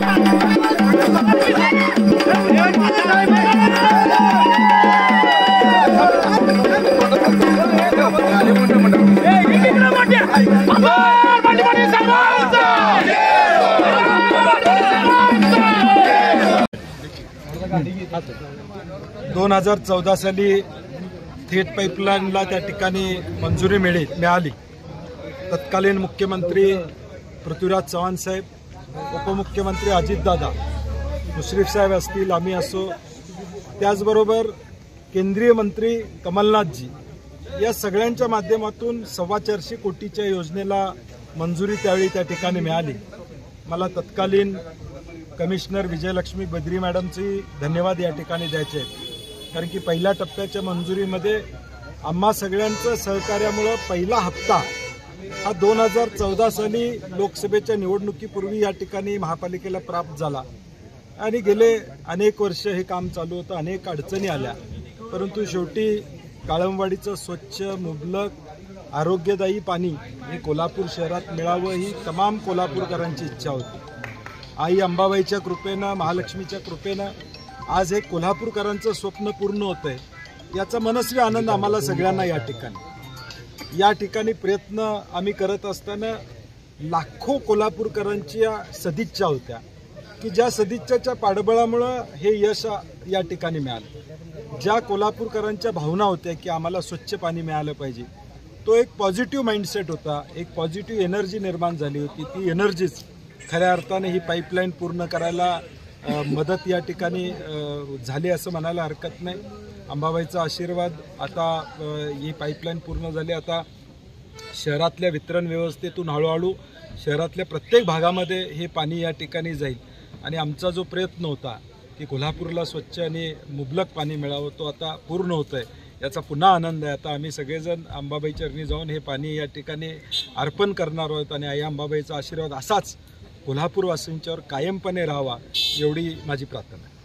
...2014 साली थेट पाईपलाईनला त्या ठिकाणी मंजुरी मिळाली। तत्कालीन मुख्यमंत्री पृथ्वीराज चव्हाण साहेब, उपमुख्यमंत्री अजितदादा, मुश्रीफ साहेब असतील, आम्ही असो, त्याचबरोबर केंद्रीय मंत्री कमलनाथजी, या सगळ्यांच्या माध्यमातून 425 कोटीच्या योजनेला मंजुरी त्यावेळी त्या ठिकाणी मिळाली। मला तत्कालीन कमिशनर विजयलक्ष्मी बद्री मॅडमचे धन्यवाद या ठिकाणी द्यायचे आहेत, कारण की पहिल्या टप्प्याच्या मंजुरीमध्ये आम्हा सगळ्यांचं सहकार्यामुळे पहिला हप्ता हा 2014 साली लोकसभेच्या निवडणुकीपूर्वी या ठिकाणी महापालिकेला प्राप्त झाला आणि गेले अनेक वर्ष हे काम चालू होतं, अनेक अडचणी आल्या, परंतु शेवटी काळंबवाडीचं स्वच्छ मुबलक आरोग्यदायी पाणी हे कोल्हापूर शहरात मिळावं ही तमाम कोल्हापूरकरांची इच्छा होती। आई अंबाबाईच्या कृपेनं, महालक्ष्मीच्या कृपेनं आज हे कोल्हापूरकरांचं स्वप्न पूर्ण होतंय, याचा मनस्वी आनंद आम्हाला सगळ्यांना या ठिकाणी प्रयत्न आम्ही करत असताना लाखो कोल्हापूरकरांच्या सदिच्छा होत्या की ज्या सदिच्छाच्या पाठबळामुळे हे यश या ठिकाणी मिळालं। ज्या कोल्हापूरकरांच्या भावना होत्या की आम्हाला स्वच्छ पाणी मिळालं पाहिजे, तो एक पॉझिटिव्ह माइंडसेट होता, एक पॉझिटिव्ह एनर्जी निर्माण झाली होती। ती एनर्जीच खऱ्या अर्थाने ही पाईपलाईन पूर्ण करायला मदत या ठिकाणी झाली असं म्हणायला हरकत नाही। अंबाबाईचा आशीर्वाद, आता ही पाईपलाईन पूर्ण झाली, आता शहरातल्या वितरण व्यवस्थेतून हळूहळू शहरातल्या प्रत्येक भागामध्ये हे पाणी या ठिकाणी जाईल आणि आमचा जो प्रयत्न होता की कोल्हापूरला स्वच्छ आणि मुबलक पाणी मिळावं, तो आता पूर्ण होत आहे, याचा पुन्हा आनंद आहे। आता आम्ही सगळेजण अंबाबाई चरणी जाऊन हे पाणी या ठिकाणी अर्पण करणार आहोत आणि आई अंबाबाईचा आशीर्वाद असाच कोल्हापूरवासींच्यावर कायमपणे राहावा, एवढी माझी प्रार्थना आहे।